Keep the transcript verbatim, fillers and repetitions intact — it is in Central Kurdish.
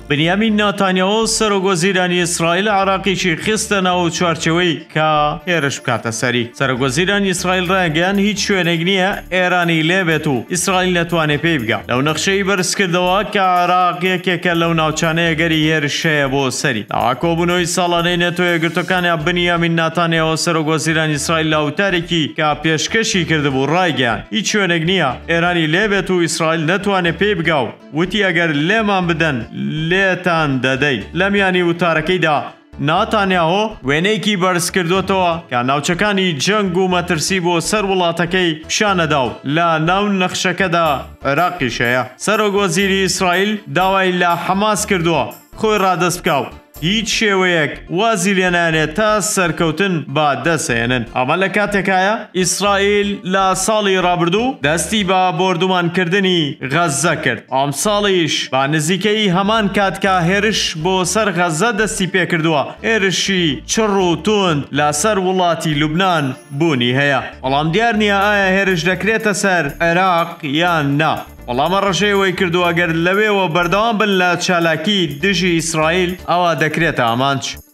بنیامین ناتانیاهو سەرۆکوەزیرانی ئیسرائیل عراقیشی خستە ناو چوارچەوەی کە هێرش بکاتە سەری. سەرۆکوەزیرانی ئیسرائیل ڕایگەیان هیچ شوێنێک نییە ئێرانی لێبێت و ئیسرائیل نەتوانێت پێی بگات لەو نەخشەی بەرزکردەوە کە عراق یەکێکە لەو ناوچانەیە گەری هێرشەیە بۆ سەری. لەوا کۆبوونەوەی ساڵانەی نەتۆ یەکگرتوەکانیان بنیامین ناتانیاهو سەرۆکوەزیرانی ئیسرائیل لە وتارێکی کە پێشکەشی کردبوو ڕایگەیان هیچ شوێنێک نییە ئێرانی لێبێت و ئیسرائیل نەتوانێت پێی بگا و وتی ئەگەر لێمان بدەن لێتان دەدەی. لەمیانی وتارەکەیدا ناتانیاهو وێنەیەکی بەرز کردوتەوە کە ناوچەکانی جەنگ و مەترسی بۆ سەر وڵاتەکەی پیشانەدا و لە ناو نەخشەکەدا عێراقیشەیە. سەرۆکوەزیری ئیسرائیل داوای لە حەماس کردووە خۆی ڕادەست بکاو هیچ شێوەیەک وازی لێنانێت تا سەرکەوتن با دەسێنن. ئەمە لە کاتێکایە ئیسرائیل لە ساڵی ڕابردوو دەستی بە بۆردومانکردنی غەزە کرد. ئەم ساڵیش با نزیکەی هەمان کاتکە هێرش بۆ سەر غەزە دەستی پێکردووە هێرشی چڕ و توند لەسەر وڵاتی لوبنان بوونی هەیە. بەڵام دیار نییە ئایا هێرش دەکرێتە سەر عێراق یان نا. وەڵامە ڕەشەیەوەی کردووە گەر لەوێەوە بەردەوام بن لە چالاکی دژی ئیسرائیل ئەوە دەکرێتە ئامانج.